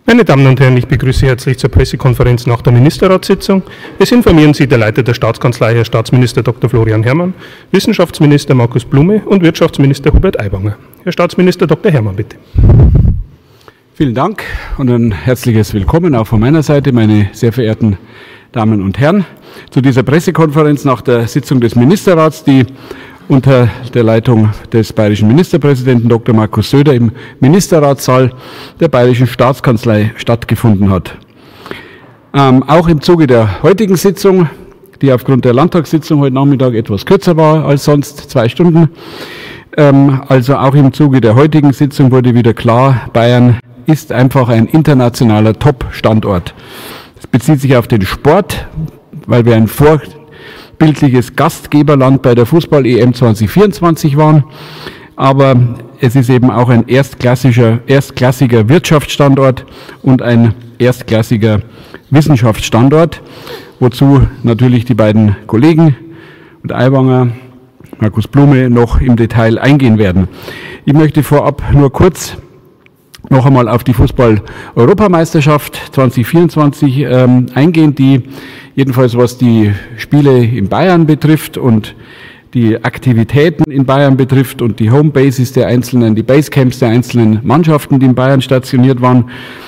Meine Damen und Herren, ich begrüße Sie herzlich zur Pressekonferenz nach der Ministerratssitzung. Es informieren Sie der Leiter der Staatskanzlei, Herr Staatsminister Dr. Florian Herrmann, Wissenschaftsminister Markus Blume und Wirtschaftsminister Hubert Aiwanger. Herr Staatsminister Dr. Herrmann, bitte. Vielen Dank und ein herzliches Willkommen auch von meiner Seite, meine sehr verehrten Damen und Herren, zu dieser Pressekonferenz nach der Sitzung des Ministerrats, die unter der Leitung des bayerischen Ministerpräsidenten Dr. Markus Söder im Ministerratssaal der Bayerischen Staatskanzlei stattgefunden hat. Auch im Zuge der heutigen Sitzung, die aufgrund der Landtagssitzung heute Nachmittag etwas kürzer war als sonst, 2 Stunden, also auch im Zuge der heutigen Sitzung wurde wieder klar, Bayern ist einfach ein internationaler Top-Standort. Das bezieht sich auf den Sport, weil wir ein vorbildliches Gastgeberland bei der Fußball-EM 2024 waren. Aber es ist eben auch ein erstklassiger Wirtschaftsstandort und ein erstklassiger Wissenschaftsstandort, wozu natürlich die beiden Kollegen und Aiwanger, Markus Blume noch im Detail eingehen werden. Ich möchte vorab nur kurz noch einmal auf die Fußball-Europameisterschaft 2024 eingehen, die jedenfalls was die Spiele in Bayern betrifft und die Aktivitäten in Bayern betrifft und die Homebases der einzelnen, die Basecamps der einzelnen Mannschaften, die in Bayern stationiert waren,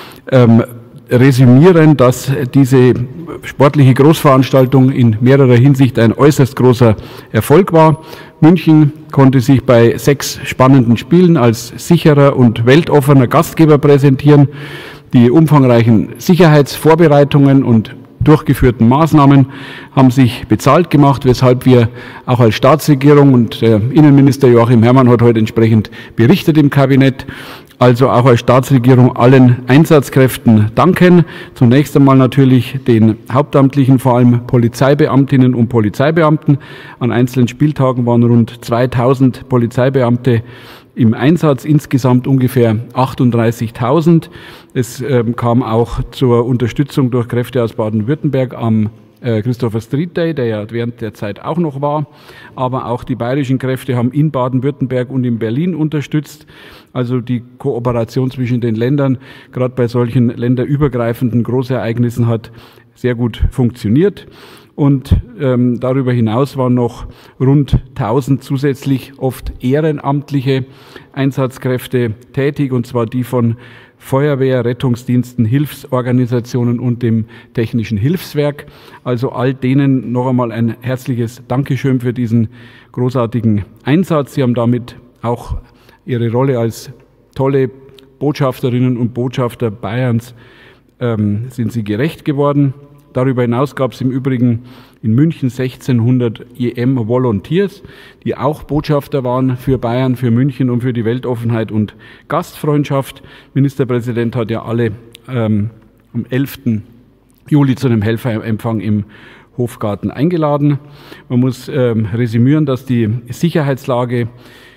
resümieren, dass diese sportliche Großveranstaltung in mehrerer Hinsicht ein äußerst großer Erfolg war. München konnte sich bei 6 spannenden Spielen als sicherer und weltoffener Gastgeber präsentieren. Die umfangreichen Sicherheitsvorbereitungen und durchgeführten Maßnahmen haben sich bezahlt gemacht, weshalb wir auch als Staatsregierung, und der Innenminister Joachim Herrmann hat heute entsprechend berichtet im Kabinett, also auch als Staatsregierung allen Einsatzkräften danken. Zunächst einmal natürlich den Hauptamtlichen, vor allem Polizeibeamtinnen und Polizeibeamten. An einzelnen Spieltagen waren rund 2000 Polizeibeamte im Einsatz, insgesamt ungefähr 38.000. Es kam auch zur Unterstützung durch Kräfte aus Baden-Württemberg am Christopher Street Day, der ja während der Zeit auch noch war. Aber auch die bayerischen Kräfte haben in Baden-Württemberg und in Berlin unterstützt. Also die Kooperation zwischen den Ländern, gerade bei solchen länderübergreifenden Großereignissen, hat sehr gut funktioniert. Und darüber hinaus waren noch rund 1000 zusätzlich oft ehrenamtliche Einsatzkräfte tätig, und zwar die von Feuerwehr, Rettungsdiensten, Hilfsorganisationen und dem Technischen Hilfswerk. Also all denen noch einmal ein herzliches Dankeschön für diesen großartigen Einsatz. Sie haben damit auch ihre Rolle als tolle Botschafterinnen und Botschafter Bayerns sind sie gerecht geworden. Darüber hinaus gab es im Übrigen in München 1600 EM-Volunteers, die auch Botschafter waren für Bayern, für München und für die Weltoffenheit und Gastfreundschaft. Der Ministerpräsident hat ja alle am 11. Juli zu einem Helferempfang im Hofgarten eingeladen. Man muss resümieren, dass die Sicherheitslage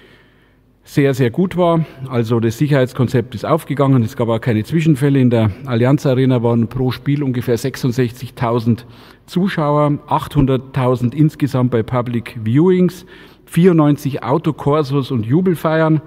sehr, sehr gut war. Also das Sicherheitskonzept ist aufgegangen. Es gab auch keine Zwischenfälle. In der Allianz Arena waren pro Spiel ungefähr 66.000 Zuschauer, 800.000 insgesamt bei Public Viewings, 94 Autokorsos und Jubelfeiern.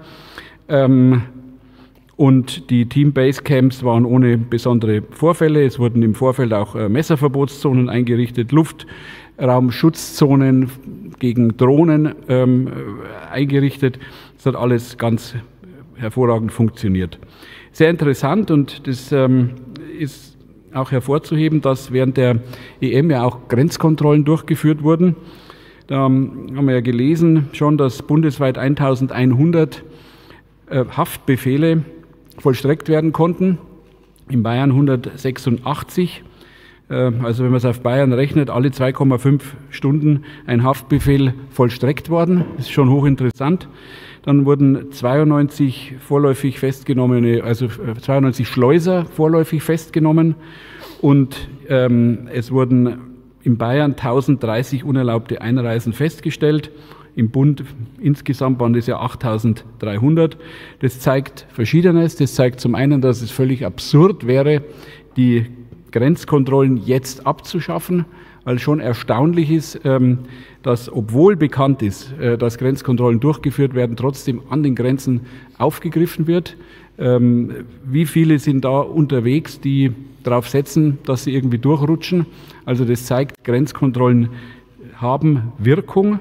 Und die Team-Basecamps waren ohne besondere Vorfälle. Es wurden im Vorfeld auch Messerverbotszonen eingerichtet, Luftraumschutzzonen gegen Drohnen eingerichtet. Das hat alles ganz hervorragend funktioniert. Sehr interessant, und das ist auch hervorzuheben, dass während der EM ja auch Grenzkontrollen durchgeführt wurden. Da haben wir ja gelesen schon, dass bundesweit 1100 Haftbefehle vollstreckt werden konnten, in Bayern 186. Also wenn man es auf Bayern rechnet, alle 2,5 Stunden ein Haftbefehl vollstreckt worden. Das ist schon hochinteressant. Dann wurden 92 vorläufig festgenommene, also 92 Schleuser vorläufig festgenommen, und es wurden in Bayern 1030 unerlaubte Einreisen festgestellt. Im Bund insgesamt waren das ja 8.300. Das zeigt Verschiedenes. Das zeigt zum einen, dass es völlig absurd wäre, die Grenzkontrollen jetzt abzuschaffen, weil schon erstaunlich ist, dass, obwohl bekannt ist, dass Grenzkontrollen durchgeführt werden, trotzdem an den Grenzen aufgegriffen wird. Wie viele sind da unterwegs, die darauf setzen, dass sie irgendwie durchrutschen? Also das zeigt, Grenzkontrollen haben Wirkung.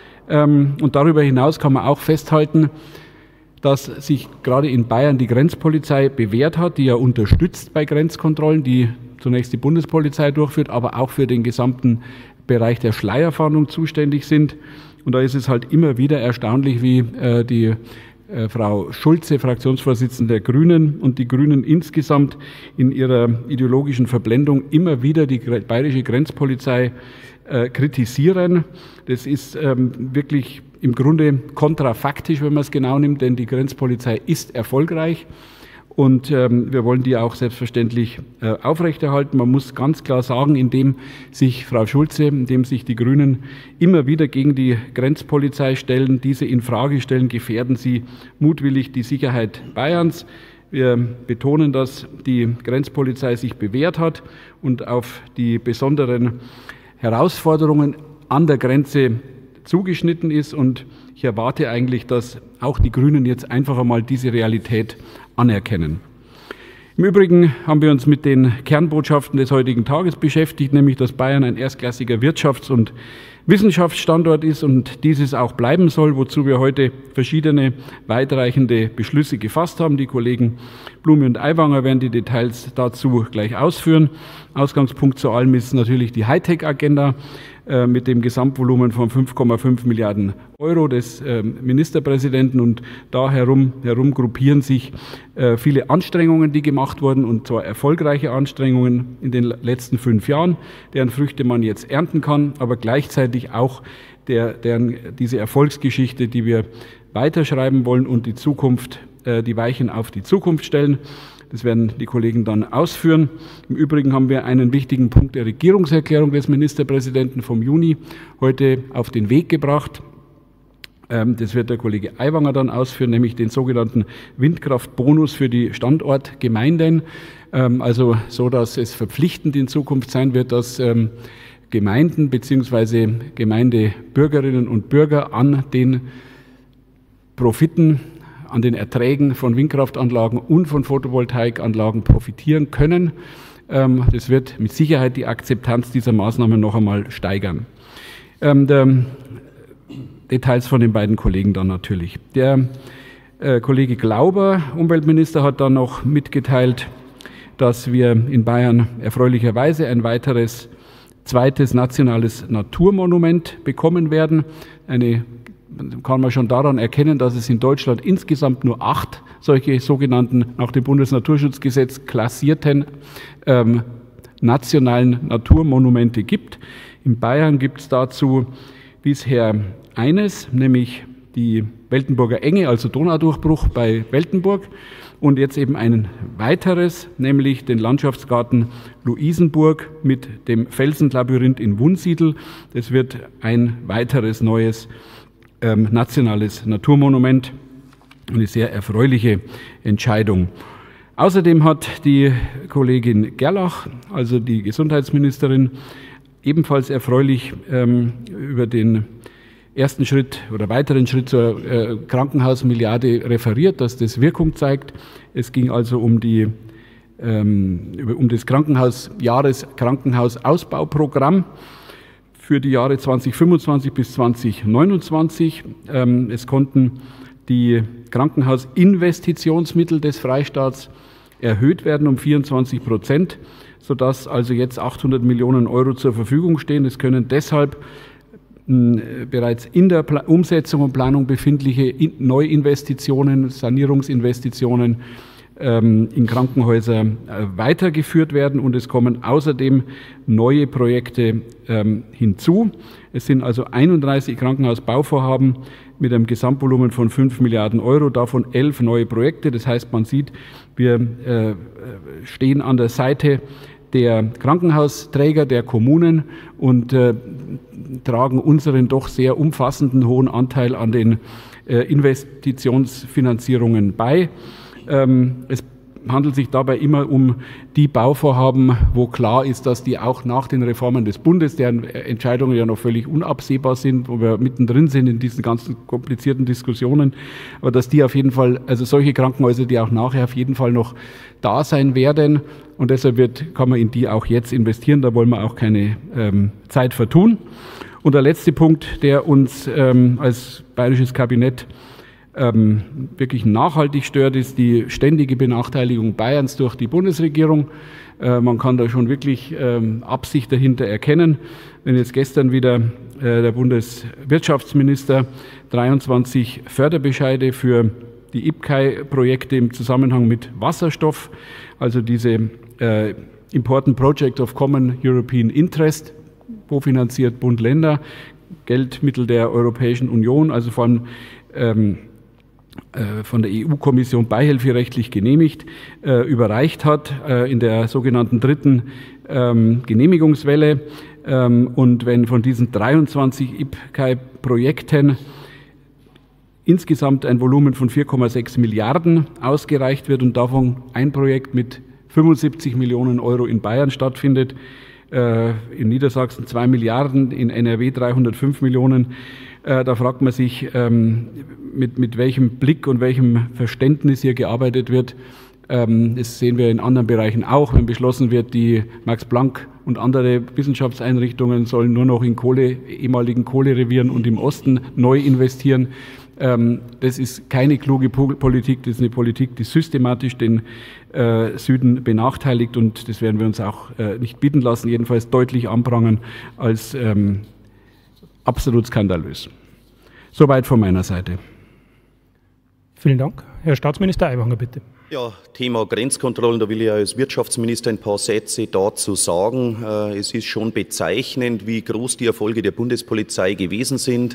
Und darüber hinaus kann man auch festhalten, dass sich gerade in Bayern die Grenzpolizei bewährt hat, die ja unterstützt bei Grenzkontrollen, die zunächst die Bundespolizei durchführt, aber auch für den gesamten Bereich der Schleierfahndung zuständig sind. Und da ist es halt immer wieder erstaunlich, wie die Frau Schulze, Fraktionsvorsitzende der Grünen, und die Grünen insgesamt in ihrer ideologischen Verblendung immer wieder die bayerische Grenzpolizei kritisieren. Das ist wirklich im Grunde kontrafaktisch, wenn man es genau nimmt, denn die Grenzpolizei ist erfolgreich und wir wollen die auch selbstverständlich aufrechterhalten. Man muss ganz klar sagen, indem sich Frau Schulze, indem sich die Grünen immer wieder gegen die Grenzpolizei stellen, diese in Frage stellen, gefährden sie mutwillig die Sicherheit Bayerns. Wir betonen, dass die Grenzpolizei sich bewährt hat und auf die besonderen Herausforderungen an der Grenze zugeschnitten ist, und ich erwarte eigentlich, dass auch die Grünen jetzt einfach einmal diese Realität anerkennen. Im Übrigen haben wir uns mit den Kernbotschaften des heutigen Tages beschäftigt, nämlich dass Bayern ein erstklassiger Wirtschafts- und Wissenschaftsstandort ist und dieses auch bleiben soll, wozu wir heute verschiedene weitreichende Beschlüsse gefasst haben. Die Kollegen Blume und Aiwanger werden die Details dazu gleich ausführen. Ausgangspunkt zu allem ist natürlich die Hightech-Agenda mit dem Gesamtvolumen von 5,5 Milliarden Euro des Ministerpräsidenten, und da herum gruppieren sich viele Anstrengungen, die gemacht wurden, und zwar erfolgreiche Anstrengungen in den letzten 5 Jahren, deren Früchte man jetzt ernten kann, aber gleichzeitig auch diese Erfolgsgeschichte, die wir weiterschreiben wollen und die Weichen auf die Zukunft stellen. Das werden die Kollegen dann ausführen. Im Übrigen haben wir einen wichtigen Punkt der Regierungserklärung des Ministerpräsidenten vom Juni heute auf den Weg gebracht. Das wird der Kollege Aiwanger dann ausführen, nämlich den sogenannten Windkraftbonus für die Standortgemeinden. Also so, dass es verpflichtend in Zukunft sein wird, dass Gemeinden bzw. Gemeindebürgerinnen und Bürger an den Profiten, an den Erträgen von Windkraftanlagen und von Photovoltaikanlagen profitieren können. Das wird mit Sicherheit die Akzeptanz dieser Maßnahmen noch einmal steigern. Details von den beiden Kollegen dann natürlich. Der Kollege Glauber, Umweltminister, hat dann noch mitgeteilt, dass wir in Bayern erfreulicherweise ein weiteres zweites nationales Naturmonument bekommen werden. Kann man schon daran erkennen, dass es in Deutschland insgesamt nur 8 solche sogenannten, nach dem Bundesnaturschutzgesetz klassierten nationalen Naturmonumente gibt. In Bayern gibt es dazu bisher eines, nämlich die Weltenburger Enge, also Donaudurchbruch bei Weltenburg, und jetzt eben ein weiteres, nämlich den Landschaftsgarten Luisenburg mit dem Felsenlabyrinth in Wunsiedel. Das wird ein weiteres neues nationales Naturmonument, eine sehr erfreuliche Entscheidung. Außerdem hat die Kollegin Gerlach, also die Gesundheitsministerin, ebenfalls erfreulich über den ersten Schritt oder weiteren Schritt zur Krankenhausmilliarde referiert, dass das Wirkung zeigt. Es ging also um das Krankenhausausbauprogramm für die Jahre 2025 bis 2029. Es konnten die Krankenhausinvestitionsmittel des Freistaats erhöht werden um 24%, sodass also jetzt 800 Millionen Euro zur Verfügung stehen. Es können deshalb bereits in der Umsetzung und Planung befindliche Neuinvestitionen, Sanierungsinvestitionen in Krankenhäuser weitergeführt werden, und es kommen außerdem neue Projekte hinzu. Es sind also 31 Krankenhausbauvorhaben mit einem Gesamtvolumen von 5 Milliarden Euro, davon 11 neue Projekte. Das heißt, man sieht, wir stehen an der Seite der Krankenhausträger, der Kommunen, und tragen unseren doch sehr umfassenden hohen Anteil an den Investitionsfinanzierungen bei. Es handelt sich dabei immer um die Bauvorhaben, wo klar ist, dass die auch nach den Reformen des Bundes, deren Entscheidungen ja noch völlig unabsehbar sind, wo wir mittendrin sind in diesen ganzen komplizierten Diskussionen, aber dass die auf jeden Fall, also solche Krankenhäuser, die auch nachher auf jeden Fall noch da sein werden, und deshalb kann man in die auch jetzt investieren, da wollen wir auch keine Zeit vertun. Und der letzte Punkt, der uns als bayerisches Kabinett wirklich nachhaltig stört, ist die ständige Benachteiligung Bayerns durch die Bundesregierung. Man kann da schon wirklich Absicht dahinter erkennen. Wenn jetzt gestern wieder der Bundeswirtschaftsminister 23 Förderbescheide für die IPCEI-Projekte im Zusammenhang mit Wasserstoff, also diese Important Project of Common European Interest, finanziert Bund, Länder, Geldmittel der Europäischen Union, also von der EU-Kommission beihilferechtlich genehmigt, überreicht hat in der sogenannten dritten Genehmigungswelle. Und wenn von diesen 23 IPCEI-Projekten insgesamt ein Volumen von 4,6 Milliarden ausgereicht wird und davon ein Projekt mit 75 Millionen Euro in Bayern stattfindet, in Niedersachsen 2 Milliarden, in NRW 305 Millionen. Da fragt man sich, mit welchem Blick und welchem Verständnis hier gearbeitet wird. Das sehen wir in anderen Bereichen auch, wenn beschlossen wird, die Max Planck und andere Wissenschaftseinrichtungen sollen nur noch in ehemaligen Kohlerevieren und im Osten neu investieren. Das ist keine kluge Politik, das ist eine Politik, die systematisch den Süden benachteiligt, und das werden wir uns auch nicht bieten lassen, jedenfalls deutlich anprangern als absolut skandalös. Soweit von meiner Seite. Vielen Dank. Herr Staatsminister Aiwanger, bitte. Ja, Thema Grenzkontrollen, da will ich als Wirtschaftsminister ein paar Sätze dazu sagen. Es ist schon bezeichnend, wie groß die Erfolge der Bundespolizei gewesen sind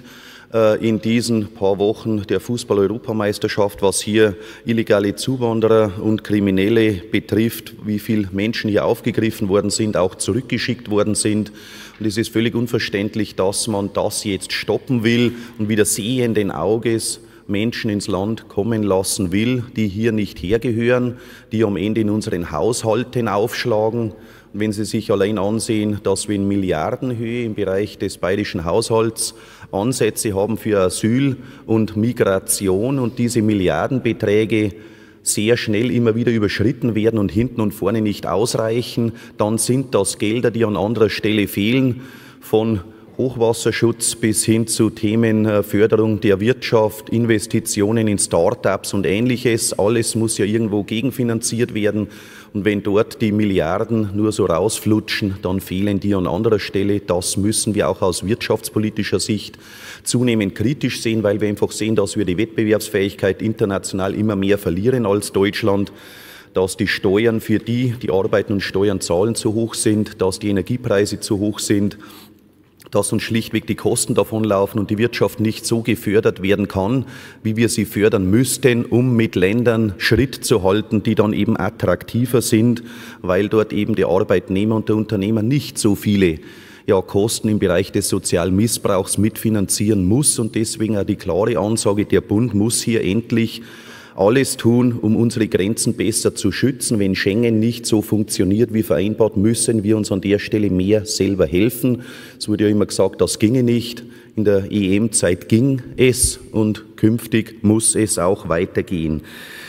in diesen paar Wochen der Fußball-Europameisterschaft, was hier illegale Zuwanderer und Kriminelle betrifft, wie viele Menschen hier aufgegriffen worden sind, auch zurückgeschickt worden sind. Und es ist völlig unverständlich, dass man das jetzt stoppen will und wieder sehenden Auges Menschen ins Land kommen lassen will, die hier nicht hergehören, die am Ende in unseren Haushalten aufschlagen. Und wenn Sie sich allein ansehen, dass wir in Milliardenhöhe im Bereich des bayerischen Haushalts Ansätze haben für Asyl und Migration und diese Milliardenbeträge sehr schnell immer wieder überschritten werden und hinten und vorne nicht ausreichen, dann sind das Gelder, die an anderer Stelle fehlen, von Hochwasserschutz bis hin zu Themen Förderung der Wirtschaft, Investitionen in Start-ups und Ähnliches. Alles muss ja irgendwo gegenfinanziert werden. Und wenn dort die Milliarden nur so rausflutschen, dann fehlen die an anderer Stelle. Das müssen wir auch aus wirtschaftspolitischer Sicht zunehmend kritisch sehen, weil wir einfach sehen, dass wir die Wettbewerbsfähigkeit international immer mehr verlieren als Deutschland, dass die Steuern für die arbeiten und Steuern zahlen, zu hoch sind, dass die Energiepreise zu hoch sind, dass uns schlichtweg die Kosten davonlaufen und die Wirtschaft nicht so gefördert werden kann, wie wir sie fördern müssten, um mit Ländern Schritt zu halten, die dann eben attraktiver sind, weil dort eben der Arbeitnehmer und der Unternehmer nicht so viele Kosten im Bereich des sozialen Missbrauchs mitfinanzieren muss. Und deswegen auch die klare Ansage, der Bund muss hier endlich alles tun, um unsere Grenzen besser zu schützen. Wenn Schengen nicht so funktioniert wie vereinbart, müssen wir uns an der Stelle mehr selber helfen. Es wurde ja immer gesagt, das ginge nicht. In der EM-Zeit ging es und künftig muss es auch weitergehen.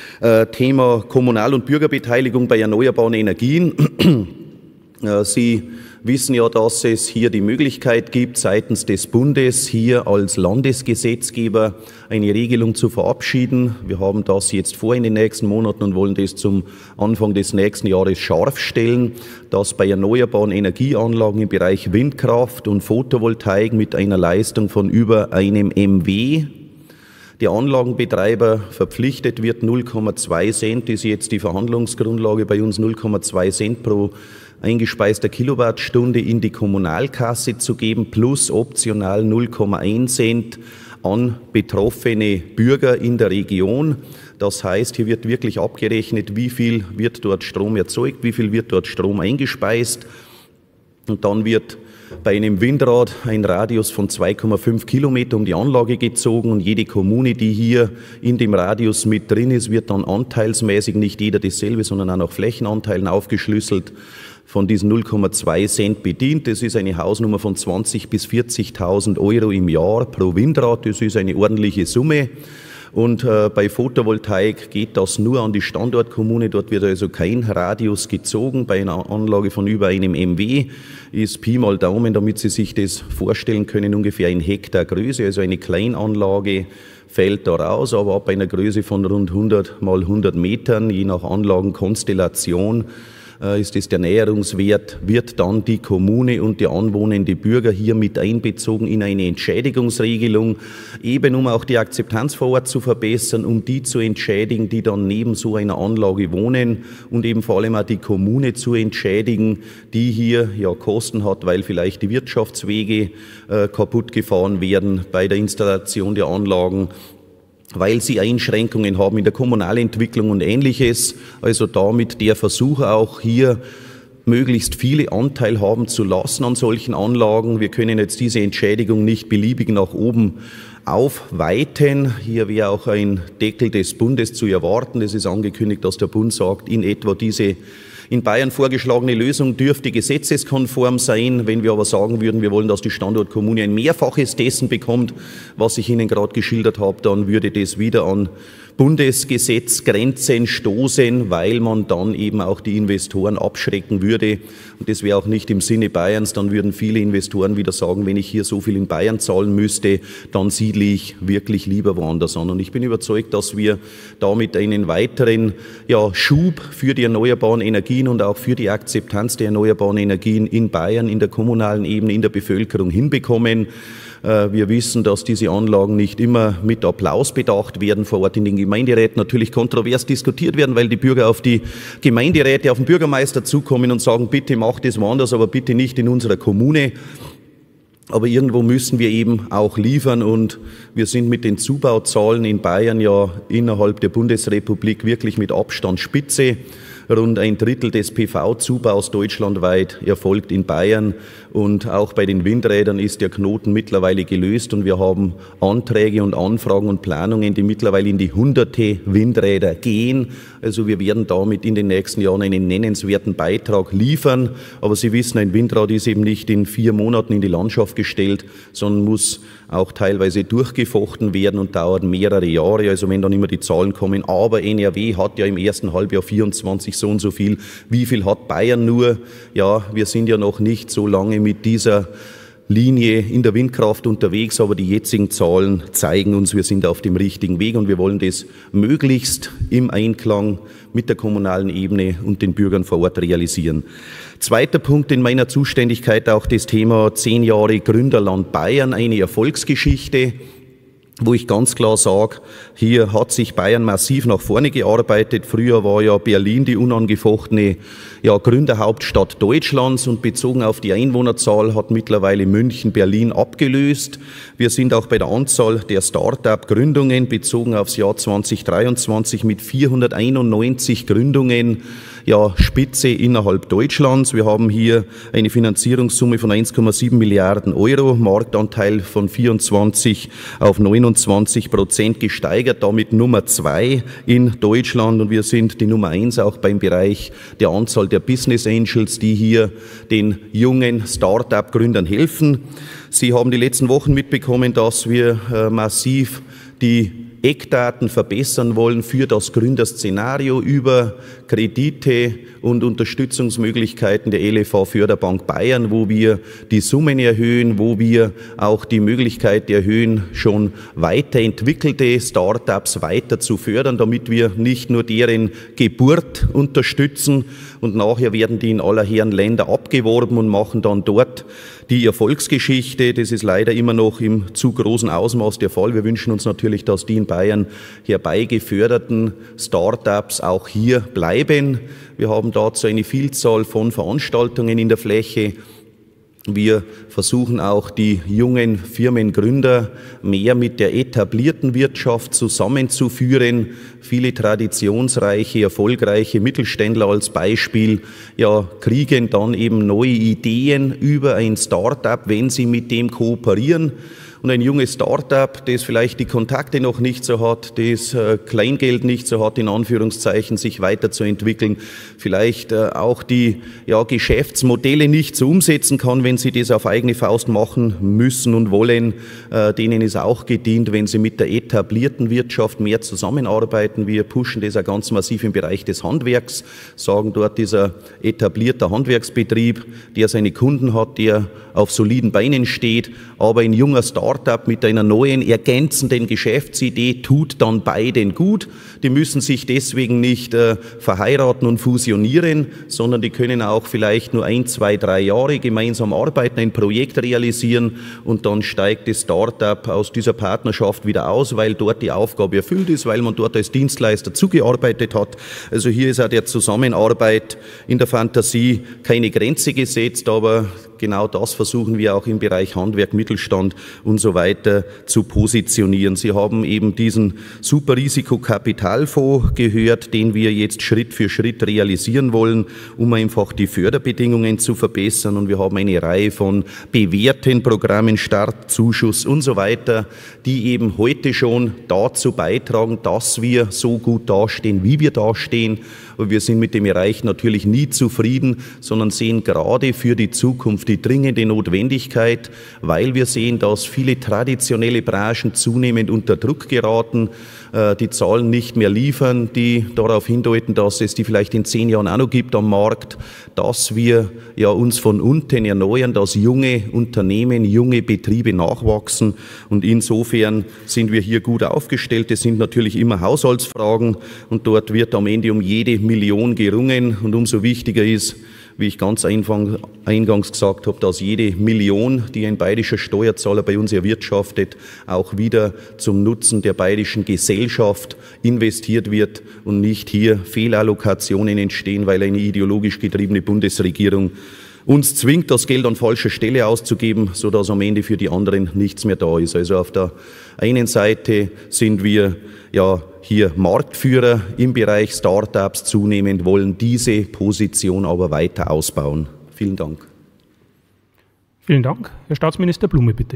Thema Kommunal- und Bürgerbeteiligung bei erneuerbaren Energien. Sie wissen ja, dass es hier die Möglichkeit gibt, seitens des Bundes hier als Landesgesetzgeber eine Regelung zu verabschieden. Wir haben das jetzt vor in den nächsten Monaten und wollen das zum Anfang des nächsten Jahres scharf stellen, dass bei erneuerbaren Energieanlagen im Bereich Windkraft und Photovoltaik mit einer Leistung von über einem MW der Anlagenbetreiber verpflichtet wird, 0,2 Cent ist jetzt die Verhandlungsgrundlage bei uns, 0,2 Cent pro eingespeister Kilowattstunde in die Kommunalkasse zu geben, plus optional 0,1 Cent an betroffene Bürger in der Region. Das heißt, hier wird wirklich abgerechnet, wie viel wird dort Strom erzeugt, wie viel wird dort Strom eingespeist. Und dann wird bei einem Windrad ein Radius von 2,5 Kilometer um die Anlage gezogen und jede Kommune, die hier in dem Radius mit drin ist, wird dann anteilsmäßig, nicht jeder dasselbe, sondern auch nach Flächenanteilen aufgeschlüsselt, von diesen 0,2 Cent bedient. Das ist eine Hausnummer von 20.000 bis 40.000 Euro im Jahr pro Windrad. Das ist eine ordentliche Summe. Und bei Photovoltaik geht das nur an die Standortkommune. Dort wird also kein Radius gezogen. Bei einer Anlage von über einem MW ist Pi mal Daumen, damit Sie sich das vorstellen können, ungefähr 1 Hektar Größe. Also eine Kleinanlage fällt da raus, aber ab einer Größe von rund 100 mal 100 Metern, je nach Anlagenkonstellation, ist es der Näherungswert, wird dann die Kommune und der anwohnende Bürger hier mit einbezogen in eine Entschädigungsregelung, eben um auch die Akzeptanz vor Ort zu verbessern, um die zu entschädigen, die dann neben so einer Anlage wohnen und eben vor allem auch die Kommune zu entschädigen, die hier ja Kosten hat, weil vielleicht die Wirtschaftswege kaputt gefahren werden bei der Installation der Anlagen, weil sie Einschränkungen haben in der Kommunalentwicklung und Ähnliches. Also damit der Versuch auch hier möglichst viele Anteil haben zu lassen an solchen Anlagen. Wir können jetzt diese Entschädigung nicht beliebig nach oben aufweiten. Hier wäre auch ein Deckel des Bundes zu erwarten. Es ist angekündigt, dass der Bund sagt, in etwa diese in Bayern vorgeschlagene Lösung dürfte gesetzeskonform sein. Wenn wir aber sagen würden, wir wollen, dass die Standortkommune ein Mehrfaches dessen bekommt, was ich Ihnen gerade geschildert habe, dann würde das wieder an Bundesgesetzgrenzen stoßen, weil man dann eben auch die Investoren abschrecken würde. Und das wäre auch nicht im Sinne Bayerns. Dann würden viele Investoren wieder sagen, wenn ich hier so viel in Bayern zahlen müsste, dann siedle ich wirklich lieber woanders an. Und ich bin überzeugt, dass wir damit einen weiteren Schub für die erneuerbaren Energien und auch für die Akzeptanz der erneuerbaren Energien in Bayern, in der kommunalen Ebene, in der Bevölkerung hinbekommen. Wir wissen, dass diese Anlagen nicht immer mit Applaus bedacht werden vor Ort in den Gemeinderäten, natürlich kontrovers diskutiert werden, weil die Bürger auf die Gemeinderäte, auf den Bürgermeister zukommen und sagen, bitte macht es woanders, aber bitte nicht in unserer Kommune. Aber irgendwo müssen wir eben auch liefern und wir sind mit den Zubauzahlen in Bayern ja innerhalb der Bundesrepublik wirklich mit Abstand Spitze. Rund 1/3 des PV-Zubaus deutschlandweit erfolgt in Bayern und auch bei den Windrädern ist der Knoten mittlerweile gelöst und wir haben Anträge und Anfragen und Planungen, die mittlerweile in die hunderte Windräder gehen. Also wir werden damit in den nächsten Jahren einen nennenswerten Beitrag liefern. Aber Sie wissen, ein Windrad ist eben nicht in 4 Monaten in die Landschaft gestellt, sondern muss auch teilweise durchgefochten werden und dauert mehrere Jahre. Also wenn dann immer die Zahlen kommen, aber NRW hat ja im ersten Halbjahr 24 so und so viel. Wie viel hat Bayern nur? Ja, wir sind ja noch nicht so lange mit dieser Linie in der Windkraft unterwegs, aber die jetzigen Zahlen zeigen uns, wir sind auf dem richtigen Weg und wir wollen das möglichst im Einklang mit der kommunalen Ebene und den Bürgern vor Ort realisieren. Zweiter Punkt in meiner Zuständigkeit auch das Thema 10 Jahre Gründerland Bayern, eine Erfolgsgeschichte, wo ich ganz klar sage, hier hat sich Bayern massiv nach vorne gearbeitet. Früher war ja Berlin die unangefochtene Gründerhauptstadt Deutschlands und bezogen auf die Einwohnerzahl hat mittlerweile München Berlin abgelöst. Wir sind auch bei der Anzahl der Start-up-Gründungen bezogen aufs Jahr 2023 mit 491 Gründungen Spitze innerhalb Deutschlands. Wir haben hier eine Finanzierungssumme von 1,7 Milliarden Euro, Marktanteil von 24 auf 29% gesteigert, damit Nummer 2 in Deutschland und wir sind die Nummer 1 auch beim Bereich der Anzahl der Business Angels, die hier den jungen Start-up-Gründern helfen. Sie haben die letzten Wochen mitbekommen, dass wir massiv die Eckdaten verbessern wollen für das Gründerszenario über Kredite und Unterstützungsmöglichkeiten der LFA-Förderbank Bayern, wo wir die Summen erhöhen, wo wir auch die Möglichkeit erhöhen, schon weiterentwickelte Startups weiter zu fördern, damit wir nicht nur deren Geburt unterstützen und nachher werden die in aller Herren Länder abgeworben und machen dann dort die Erfolgsgeschichte. Das ist leider immer noch im zu großen Ausmaß der Fall. Wir wünschen uns natürlich, dass die in Bayern herbeigeförderten Startups auch hier bleiben. Wir haben dazu eine Vielzahl von Veranstaltungen in der Fläche. Wir versuchen auch, die jungen Firmengründer mehr mit der etablierten Wirtschaft zusammenzuführen. Viele traditionsreiche, erfolgreiche Mittelständler als Beispiel kriegen dann eben neue Ideen über ein Start-up, wenn sie mit dem kooperieren. Und ein junges Start-up, das vielleicht die Kontakte noch nicht so hat, das Kleingeld nicht so hat, in Anführungszeichen, sich weiterzuentwickeln, vielleicht auch die Geschäftsmodelle nicht so umsetzen kann, wenn sie das auf eigene Faust machen müssen und wollen, denen ist auch gedient, wenn sie mit der etablierten Wirtschaft mehr zusammenarbeiten. Wir pushen das auch ganz massiv im Bereich des Handwerks, sagen dort, dieser etablierte Handwerksbetrieb, der seine Kunden hat, der auf soliden Beinen steht, aber ein junger Start-up mit einer neuen, ergänzenden Geschäftsidee tut dann beiden gut. Die müssen sich deswegen nicht verheiraten und fusionieren, sondern die können auch vielleicht nur 1, 2, 3 Jahre gemeinsam arbeiten, ein Projekt realisieren und dann steigt das Start-up aus dieser Partnerschaft wieder aus, weil dort die Aufgabe erfüllt ist, weil man dort als Dienstleister zugearbeitet hat. Also hier ist auch der Zusammenarbeit in der Fantasie keine Grenze gesetzt, aber genau das versuchen wir auch im Bereich Handwerk, Mittelstand und so weiter zu positionieren. Sie haben eben diesen Superrisikokapitalfonds gehört, den wir jetzt Schritt für Schritt realisieren wollen, um einfach die Förderbedingungen zu verbessern. Und wir haben eine Reihe von bewährten Programmen, Startzuschuss und so weiter, die eben heute schon dazu beitragen, dass wir so gut dastehen, wie wir dastehen. Aber wir sind mit dem Erreichten natürlich nie zufrieden, sondern sehen gerade für die Zukunft die dringende Notwendigkeit, weil wir sehen, dass viele traditionelle Branchen zunehmend unter Druck geraten, die Zahlen nicht mehr liefern, die darauf hindeuten, dass es die vielleicht in 10 Jahren auch noch gibt am Markt, dass wir uns von unten erneuern, dass junge Unternehmen, junge Betriebe nachwachsen und insofern sind wir hier gut aufgestellt. Das sind natürlich immer Haushaltsfragen und dort wird am Ende um jede Million gerungen und umso wichtiger ist, wie ich ganz eingangs gesagt habe, dass jede Million, die ein bayerischer Steuerzahler bei uns erwirtschaftet, auch wieder zum Nutzen der bayerischen Gesellschaft investiert wird und nicht hier Fehlallokationen entstehen, weil eine ideologisch getriebene Bundesregierung uns zwingt, das Geld an falscher Stelle auszugeben, sodass am Ende für die anderen nichts mehr da ist. Also auf der einen Seite sind wir hier Marktführer im Bereich Start-ups, zunehmend wollen diese Position aber weiter ausbauen. Vielen Dank. Vielen Dank. Herr Staatsminister Blume, bitte.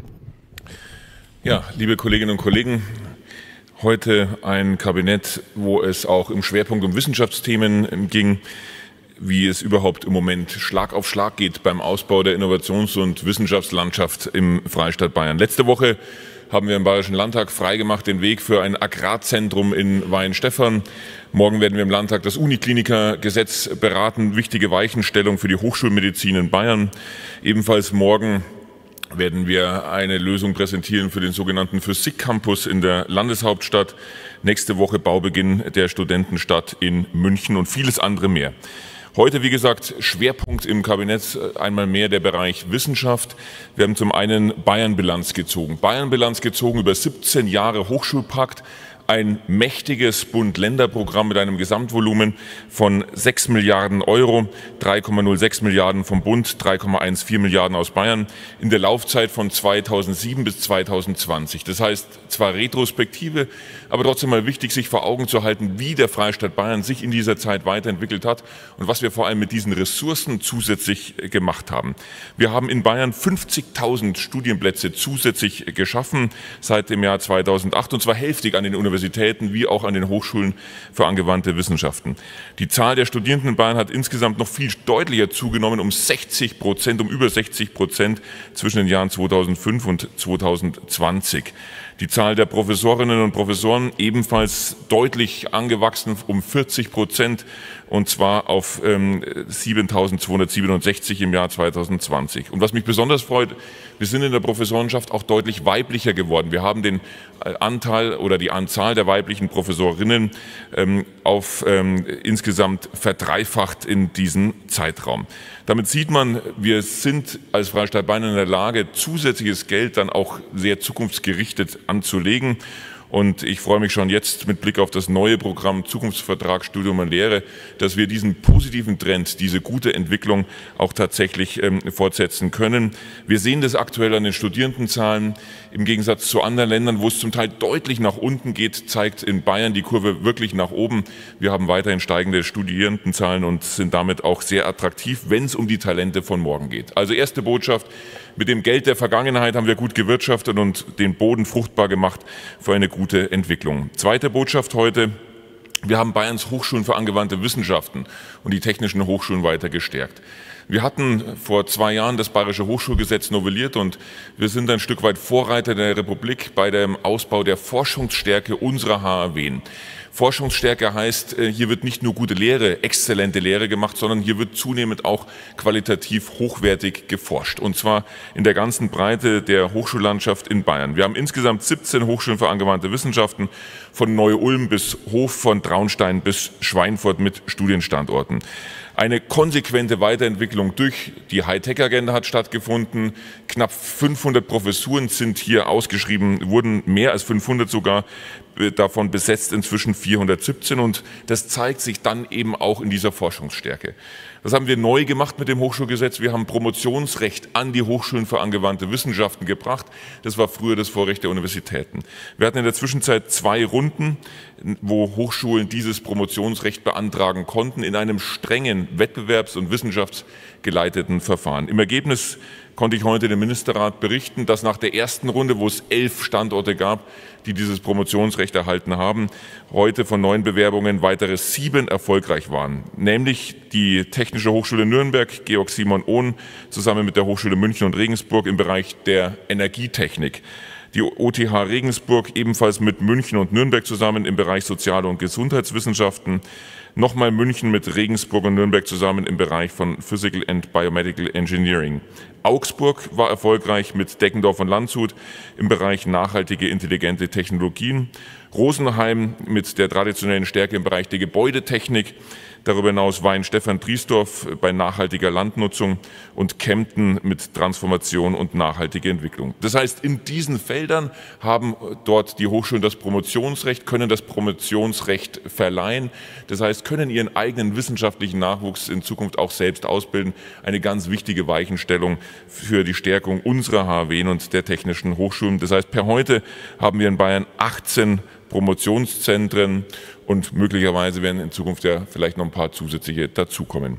Ja, liebe Kolleginnen und Kollegen, heute ein Kabinett, wo es auch im Schwerpunkt um Wissenschaftsthemen ging, wie es überhaupt im Moment Schlag auf Schlag geht beim Ausbau der Innovations- und Wissenschaftslandschaft im Freistaat Bayern. Letzte Woche haben wir im Bayerischen Landtag freigemacht den Weg für ein Agrarzentrum in Weihenstephan. Morgen werden wir im Landtag das Uniklinikergesetz beraten, wichtige Weichenstellung für die Hochschulmedizin in Bayern. Ebenfalls morgen werden wir eine Lösung präsentieren für den sogenannten Physik-Campus in der Landeshauptstadt. Nächste Woche Baubeginn der Studentenstadt in München und vieles andere mehr. Heute, wie gesagt, Schwerpunkt im Kabinett einmal mehr der Bereich Wissenschaft. Wir haben zum einen Bayern-Bilanz gezogen. Bayern-Bilanz gezogen über 17 Jahre Hochschulpakt. Ein mächtiges Bund-Länder-Programm mit einem Gesamtvolumen von 6 Milliarden Euro, 3,06 Milliarden vom Bund, 3,14 Milliarden aus Bayern in der Laufzeit von 2007 bis 2020. Das heißt, zwar Retrospektive, aber trotzdem mal wichtig, sich vor Augen zu halten, wie der Freistaat Bayern sich in dieser Zeit weiterentwickelt hat und was wir vor allem mit diesen Ressourcen zusätzlich gemacht haben. Wir haben in Bayern 50.000 Studienplätze zusätzlich geschaffen seit dem Jahr 2008 und zwar hälftig an den Universitäten wie auch an den Hochschulen für angewandte Wissenschaften. Die Zahl der Studierenden in Bayern hat insgesamt noch viel deutlicher zugenommen, um über 60% zwischen den Jahren 2005 und 2020. Die Zahl der Professorinnen und Professoren ebenfalls deutlich angewachsen um 40% und zwar auf 7.267 im Jahr 2020. Und was mich besonders freut, wir sind in der Professorenschaft auch deutlich weiblicher geworden. Wir haben den Anteil oder die Anzahl der weiblichen Professorinnen auf insgesamt verdreifacht in diesem Zeitraum. Damit sieht man, wir sind als Freistaat Bayern in der Lage, zusätzliches Geld dann auch sehr zukunftsgerichtet anzulegen. Und ich freue mich schon jetzt mit Blick auf das neue Programm Zukunftsvertrag Studium und Lehre, dass wir diesen positiven Trend, diese gute Entwicklung auch tatsächlich fortsetzen können. Wir sehen das aktuell an den Studierendenzahlen. Im Gegensatz zu anderen Ländern, wo es zum Teil deutlich nach unten geht, zeigt in Bayern die Kurve wirklich nach oben. Wir haben weiterhin steigende Studierendenzahlen und sind damit auch sehr attraktiv, wenn es um die Talente von morgen geht. Also erste Botschaft: Mit dem Geld der Vergangenheit haben wir gut gewirtschaftet und den Boden fruchtbar gemacht für eine gute Entwicklung. Zweite Botschaft heute: Wir haben Bayerns Hochschulen für angewandte Wissenschaften und die technischen Hochschulen weiter gestärkt. Wir hatten vor 2 Jahren das Bayerische Hochschulgesetz novelliert und wir sind ein Stück weit Vorreiter der Republik bei dem Ausbau der Forschungsstärke unserer HAW. Forschungsstärke heißt, hier wird nicht nur gute Lehre, exzellente Lehre gemacht, sondern hier wird zunehmend auch qualitativ hochwertig geforscht. Und zwar in der ganzen Breite der Hochschullandschaft in Bayern. Wir haben insgesamt 17 Hochschulen für angewandte Wissenschaften, von Neu-Ulm bis Hof, von Traunstein bis Schweinfurt mit Studienstandorten. Eine konsequente Weiterentwicklung durch die Hightech-Agenda hat stattgefunden. Knapp 500 Professuren sind hier ausgeschrieben, wurden mehr als 500 sogar, davon besetzt inzwischen 417, und das zeigt sich dann eben auch in dieser Forschungsstärke. Das haben wir neu gemacht mit dem Hochschulgesetz. Wir haben Promotionsrecht an die Hochschulen für angewandte Wissenschaften gebracht. Das war früher das Vorrecht der Universitäten. Wir hatten in der Zwischenzeit 2 Runden, wo Hochschulen dieses Promotionsrecht beantragen konnten, in einem strengen wettbewerbs- und wissenschaftsgeleiteten Verfahren. Im Ergebnis konnte ich heute dem Ministerrat berichten, dass nach der ersten Runde, wo es 11 Standorte gab, die dieses Promotionsrecht erhalten haben, heute von 9 Bewerbungen weitere 7 erfolgreich waren. Nämlich die Technische Hochschule Nürnberg, Georg Simon Ohn, zusammen mit der Hochschule München und Regensburg im Bereich der Energietechnik. Die OTH Regensburg ebenfalls mit München und Nürnberg zusammen im Bereich Soziale und Gesundheitswissenschaften. Nochmal München mit Regensburg und Nürnberg zusammen im Bereich von Physical and Biomedical Engineering. Augsburg war erfolgreich mit Deckendorf und Landshut im Bereich nachhaltige, intelligente Technologien. Rosenheim mit der traditionellen Stärke im Bereich der Gebäudetechnik. Darüber hinaus Weinstefan Triesdorf bei nachhaltiger Landnutzung und Kempten mit Transformation und nachhaltige Entwicklung. Das heißt, in diesen Feldern haben dort die Hochschulen das Promotionsrecht, können das Promotionsrecht verleihen. Das heißt, können ihren eigenen wissenschaftlichen Nachwuchs in Zukunft auch selbst ausbilden. Eine ganz wichtige Weichenstellung für die Stärkung unserer HAW und der technischen Hochschulen. Das heißt, per heute haben wir in Bayern 18 Promotionszentren und möglicherweise werden in Zukunft ja vielleicht noch ein paar zusätzliche dazukommen.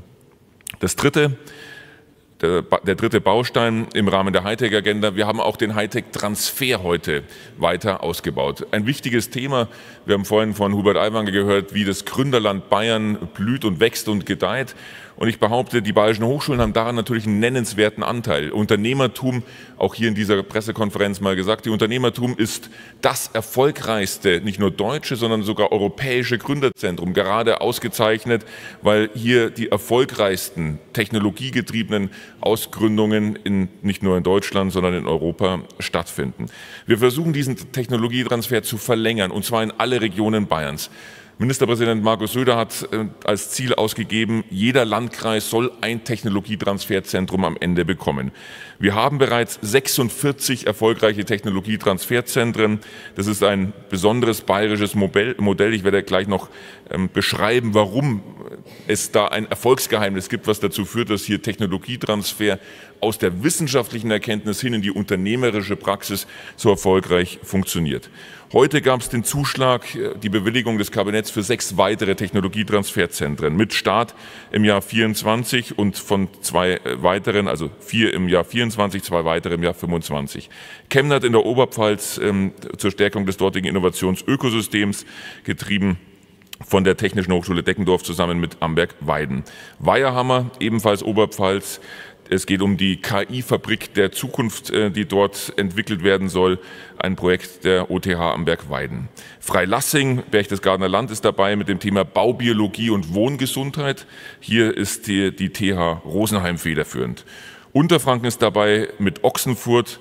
Der dritte Baustein im Rahmen der Hightech-Agenda: Wir haben auch den Hightech-Transfer heute weiter ausgebaut. Ein wichtiges Thema. Wir haben vorhin von Hubert Aiwanger gehört, wie das Gründerland Bayern blüht und wächst und gedeiht. Und ich behaupte, die bayerischen Hochschulen haben daran natürlich einen nennenswerten Anteil. Unternehmertum, auch hier in dieser Pressekonferenz mal gesagt, die Unternehmertum ist das erfolgreichste, nicht nur deutsche, sondern sogar europäische Gründerzentrum, gerade ausgezeichnet, weil hier die erfolgreichsten technologiegetriebenen Ausgründungen nicht nur in Deutschland, sondern in Europa stattfinden. Wir versuchen, diesen Technologietransfer zu verlängern, und zwar in alle Regionen Bayerns. Ministerpräsident Markus Söder hat als Ziel ausgegeben, jeder Landkreis soll ein Technologietransferzentrum am Ende bekommen. Wir haben bereits 46 erfolgreiche Technologietransferzentren. Das ist ein besonderes bayerisches Modell. Ich werde gleich noch beschreiben, warum es da ein Erfolgsgeheimnis gibt, was dazu führt, dass hier Technologietransfer aus der wissenschaftlichen Erkenntnis hin in die unternehmerische Praxis so erfolgreich funktioniert. Heute gab es den Zuschlag, die Bewilligung des Kabinetts für 6 weitere Technologietransferzentren mit Start im Jahr 24 und von 2 weiteren, also 4 im Jahr 24, 2 weitere im Jahr 25. Chemnat in der Oberpfalz zur Stärkung des dortigen Innovationsökosystems, getrieben von der Technischen Hochschule Deckendorf zusammen mit Amberg-Weiden. Weiherhammer, ebenfalls Oberpfalz. Es geht um die KI-Fabrik der Zukunft, die dort entwickelt werden soll. Ein Projekt der OTH Amberg-Weiden. Freilassing, Berchtesgadener Land, ist dabei mit dem Thema Baubiologie und Wohngesundheit. Hier ist die TH Rosenheim federführend. Unterfranken ist dabei mit Ochsenfurt.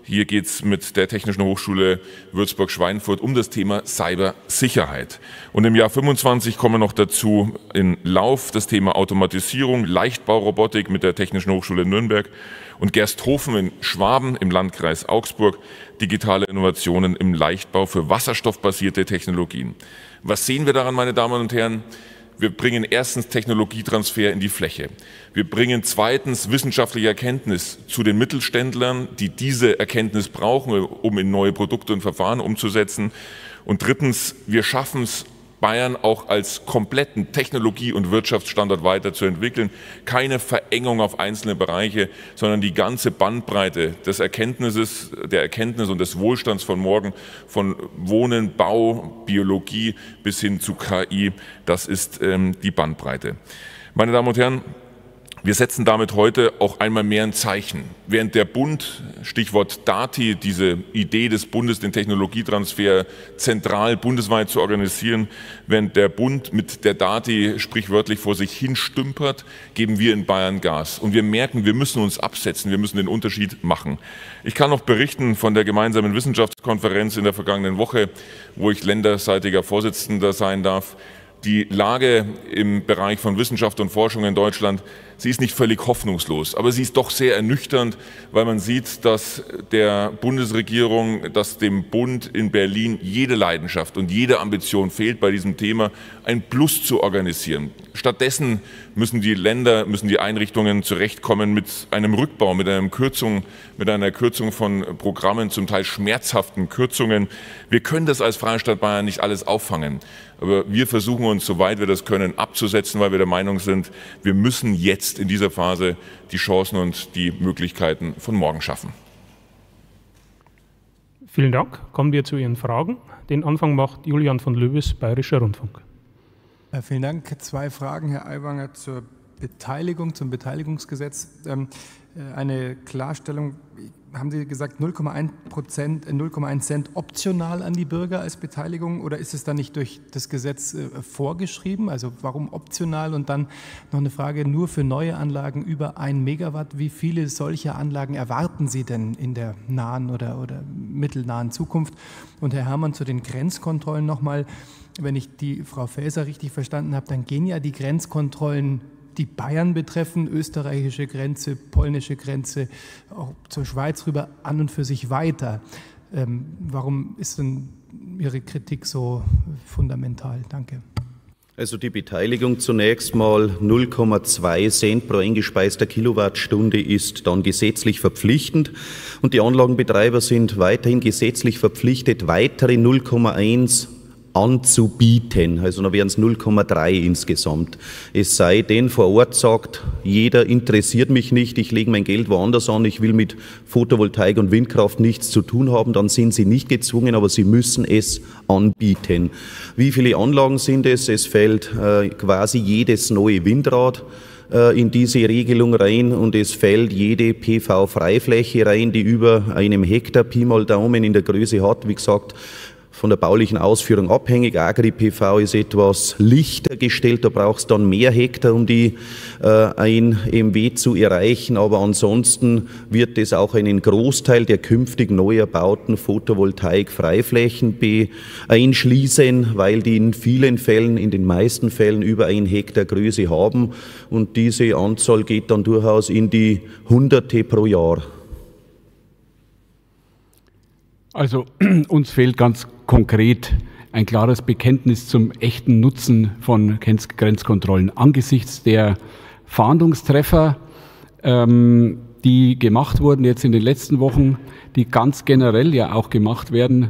Hier geht es mit der Technischen Hochschule Würzburg-Schweinfurt um das Thema Cybersicherheit. Und im Jahr 25 kommen noch dazu in Lauf das Thema Automatisierung, Leichtbaurobotik mit der Technischen Hochschule Nürnberg und Gersthofen in Schwaben im Landkreis Augsburg, digitale Innovationen im Leichtbau für wasserstoffbasierte Technologien. Was sehen wir daran, meine Damen und Herren? Wir bringen erstens Technologietransfer in die Fläche. Wir bringen zweitens wissenschaftliche Erkenntnis zu den Mittelständlern, die diese Erkenntnis brauchen, um in neue Produkte und Verfahren umzusetzen. Und drittens, wir schaffen es, Bayern auch als kompletten Technologie- und Wirtschaftsstandort weiterzuentwickeln. Keine Verengung auf einzelne Bereiche, sondern die ganze Bandbreite der Erkenntnis und des Wohlstands von morgen, von Wohnen, Bau, Biologie bis hin zu KI, das ist die Bandbreite. Meine Damen und Herren, wir setzen damit heute auch einmal mehr ein Zeichen. Während der Bund, Stichwort DATI, diese Idee des Bundes, den Technologietransfer zentral bundesweit zu organisieren, während der Bund mit der DATI sprichwörtlich vor sich hin stümpert, geben wir in Bayern Gas. Und wir merken, wir müssen uns absetzen, wir müssen den Unterschied machen. Ich kann noch berichten von der gemeinsamen Wissenschaftskonferenz in der vergangenen Woche, wo ich länderseitiger Vorsitzender sein darf. Die Lage im Bereich von Wissenschaft und Forschung in Deutschland, sie ist nicht völlig hoffnungslos, aber sie ist doch sehr ernüchternd, weil man sieht, dass der Bundesregierung, dass dem Bund in Berlin jede Leidenschaft und jede Ambition fehlt, bei diesem Thema ein Plus zu organisieren. Stattdessen müssen die Länder, müssen die Einrichtungen zurechtkommen mit einem Rückbau, mit einer Kürzung von Programmen, zum Teil schmerzhaften Kürzungen. Wir können das als Freistaat Bayern nicht alles auffangen. Aber wir versuchen uns, soweit wir das können, abzusetzen, weil wir der Meinung sind, wir müssen jetzt in dieser Phase die Chancen und die Möglichkeiten von morgen schaffen. Vielen Dank. Kommen wir zu Ihren Fragen. Den Anfang macht Julian von Löwes, Bayerischer Rundfunk. Vielen Dank. 2 Fragen, Herr Aiwanger, zur Beteiligung, zum Beteiligungsgesetz. Eine Klarstellung. Haben Sie gesagt, 0,1 Cent optional an die Bürger als Beteiligung, oder ist es dann nicht durch das Gesetz vorgeschrieben? Also warum optional? Und dann noch eine Frage, nur für neue Anlagen über 1 Megawatt. Wie viele solcher Anlagen erwarten Sie denn in der nahen oder mittelnahen Zukunft? Und Herr Herrmann, zu den Grenzkontrollen nochmal. Wenn ich die Frau Faeser richtig verstanden habe, dann gehen ja die Grenzkontrollen, die Bayern betreffen, österreichische Grenze, polnische Grenze, auch zur Schweiz rüber, an und für sich weiter. Warum ist denn Ihre Kritik so fundamental? Danke. Also die Beteiligung zunächst mal 0,2 Cent pro eingespeister Kilowattstunde ist dann gesetzlich verpflichtend und die Anlagenbetreiber sind weiterhin gesetzlich verpflichtet, weitere 0,1 anzubieten, also dann wären es 0,3 insgesamt. Es sei denn, vor Ort sagt, jeder interessiert mich nicht, ich lege mein Geld woanders an, ich will mit Photovoltaik und Windkraft nichts zu tun haben, dann sind sie nicht gezwungen, aber sie müssen es anbieten. Wie viele Anlagen sind es? Es fällt quasi jedes neue Windrad in diese Regelung rein und es fällt jede PV-Freifläche rein, die über einem Hektar Pi mal Daumen in der Größe hat, wie gesagt, von der baulichen Ausführung abhängig. Agri-PV ist etwas lichter gestellt, da braucht es dann mehr Hektar, um die 1 MW zu erreichen, aber ansonsten wird es auch einen Großteil der künftig neu erbauten Photovoltaik-Freiflächen einschließen, weil die in vielen Fällen, in den meisten Fällen über 1 Hektar Größe haben und diese Anzahl geht dann durchaus in die Hunderte pro Jahr. Also uns fehlt ganz konkret ein klares Bekenntnis zum echten Nutzen von Grenzkontrollen angesichts der Fahndungstreffer, die gemacht wurden jetzt in den letzten Wochen, die ganz generell ja auch gemacht werden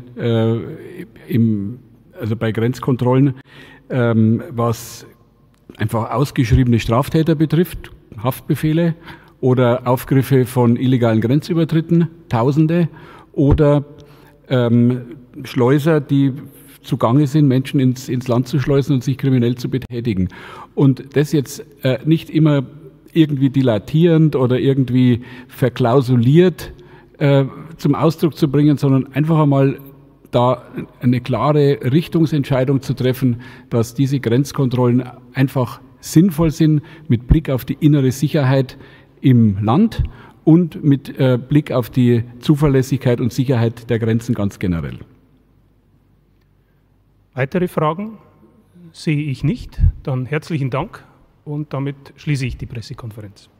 also bei Grenzkontrollen, was einfach ausgeschriebene Straftäter betrifft, Haftbefehle oder Aufgriffe von illegalen Grenzübertritten, Tausende, oder Schleuser, die zugange sind, Menschen ins Land zu schleusen und sich kriminell zu betätigen. Und das jetzt nicht immer irgendwie dilatierend oder irgendwie verklausuliert zum Ausdruck zu bringen, sondern einfach einmal da eine klare Richtungsentscheidung zu treffen, dass diese Grenzkontrollen einfach sinnvoll sind mit Blick auf die innere Sicherheit im Land und mit Blick auf die Zuverlässigkeit und Sicherheit der Grenzen ganz generell. Weitere Fragen sehe ich nicht. Dann herzlichen Dank und damit schließe ich die Pressekonferenz.